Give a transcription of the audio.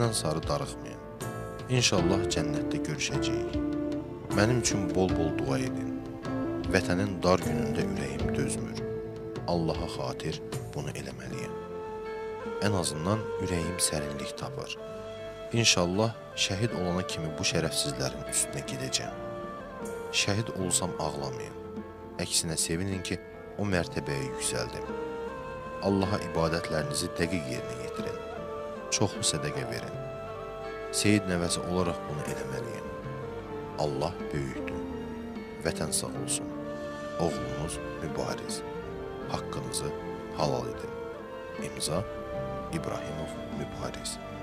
məndən sarı darıxmayın. İnşallah cənnətdə görüşəcəyik. Mənim üçün bol-bol dua edin. Vətənin dar günündə ürəyim dözmür. Allaha xatir bunu eləməliyəm. Ən azından ürəyim sərinlik tapar. İnşallah şəhid olana kimi bu şərəfsizlərin üstünə gedəcəm. Şəhid olsam ağlamayın. Əksinə sevinin ki, o mərtəbəyə yüksəldim. Allaha ibadətlərinizi dəqiq yerinə yetirin. Çoxlu sədəqə verin. Seyid nəvəsi olaraq bunu eləməliyim. Allah böyükdür. Vətən sağ olsun. Oğlunuz mübariz. Haqqınızı halal edin. İmza İbrahimov Mübariz.